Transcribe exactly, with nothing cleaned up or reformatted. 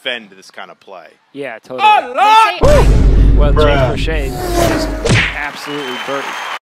defend this kind of play. Yeah, totally. Oh, Lord! Well, Bruh. James Proche just absolutely burnt.